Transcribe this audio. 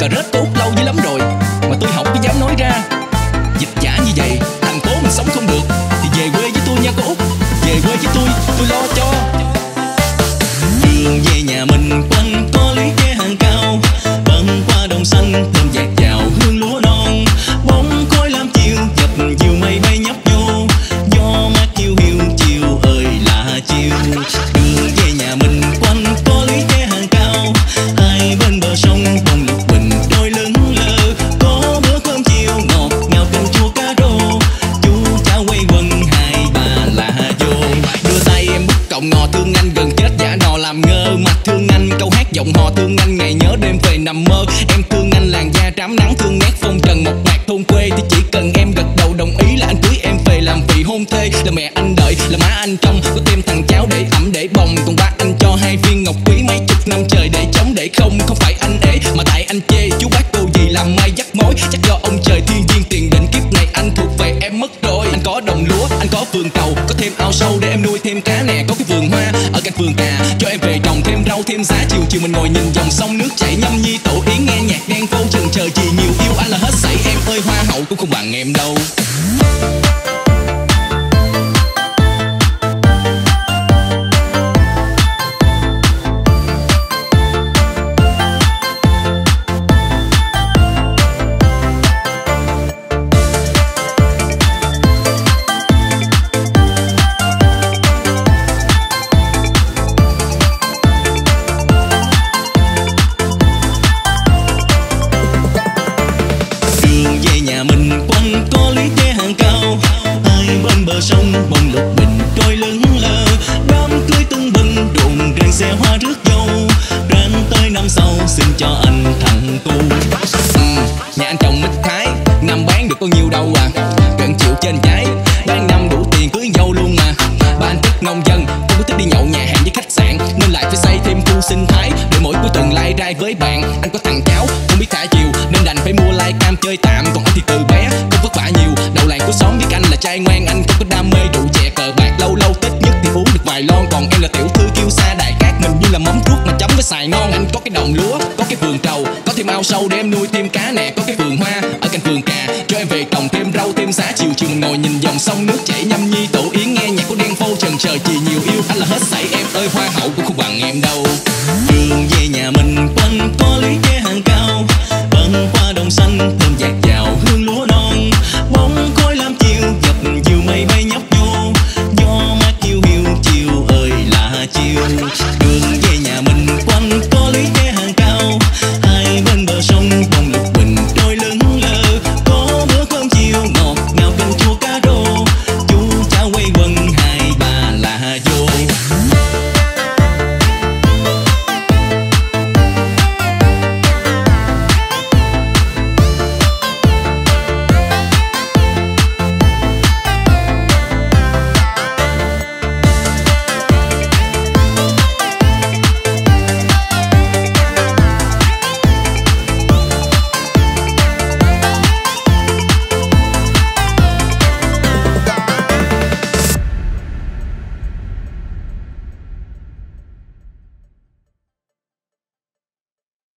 cà rết tốt lâu dữ lắm rồi, mà tôi không có dám nói ra. Dịch giả như vậy, thành phố mình sống không được, thì về quê với tôi nha cô Út. Về quê với tôi lo cho. Đường về nhà mình quanh có lũy tre hàng cao, băng qua đồng xanh thơm dạt vào hương lúa non. Bóng khói lam chiều dập dìu mây bay nhấp vô, gió mát hiu hiu chiều ơi là chiều. Đường về nhà mình quanh có lũy tre hàng cao, hai bên bờ sông bông lục bình đôi lững lờ. Có bữa cơm chiều ngọt ngào canh chua cá rô, chú cháu quay quần hai ba là vô. Đưa tay em bút cộng ngò thương anh gần chết giả nò làm ngơ. Mặt thương anh câu hát giọng hò thương anh ngày nhớ đêm về nằm mơ. Em thương anh làn da trám nắng thương nét phong trần một bạc thôn quê, thì chỉ cần em gật đầu đồng ý là anh cưới em về làm vị hôn thê. Là mẹ anh đợi, là má anh trông, có thêm thằng cháu để ẩm để bồng. Còn ba anh cho hai viên ngọc quý mấy chục năm trời để chống để không. Không phải anh ế mà tại anh chê, chú bác cô gì làm mai dắt mối. Chắc do ông trời thiên nhiên tiền định kiếp này anh thuộc về em mất rồi. Anh có đồng lúa, anh có vườn cầu, có thêm ao sâu để em nuôi thêm cá nè. Có cái vườn hoa ở cạnh vườn cà cho em về trồng thêm rau thêm giá. Chiều chiều mình ngồi nhìn dòng sông nước chảy nhâm nhi tổ yến, nghe nhạc đen vô chừng chờ gì nhiều. Yêu anh là hết sảy em ơi, hoa hậu cũng không bằng em đâu. Nhà mình quanh có lũy tre hàng cao, hai bên bờ sông bông lục bình trôi lững lờ. Đám cưới tưng bừng đụng rèn xe hoa rước dâu, rang tới năm sau xin cho anh thằng tu. Nhà anh trồng mít thái, năm bán được bao nhiêu đâu à, gần triệu trên trái, bán năm đủ tiền cưới dâu luôn mà. Ba anh thích nông dân, không có thích đi nhậu nhà hàng với khách sạn, nên lại phải xây thêm khu sinh thái để mỗi cuối tuần lại rai với bạn. Anh có thằng cháu không biết thả diều nên đành phải mua lai cam chơi tạm. Còn anh thì từ bé không vất vả nhiều, đầu làng của xóm biết anh là trai ngoan. Anh không có đam mê rượu chè cờ bạc, lâu lâu Tết nhất thì uống được vài lon. Còn em là tiểu thư kiêu sa đài cát, mình như là mắm ruốc mà chấm với xài ngon. Anh có cái đồng lúa, có cái vườn trầu, có thêm ao sâu để em nuôi thêm cá nè. Có cái vườn hoa ở cạnh vườn cà cho em về trồng thêm rau thêm giá. Chiều chiều mình ngồi nhìn dòng sông nước chảy nhâm nhi tổ yến, nghe nhạc của đen phô trần chờ chỉ nhiều. Yêu anh là hết sảy em ơi, hoa hậu cũng không bằng em đâu. Đường về nhà mình quanh có lũy tre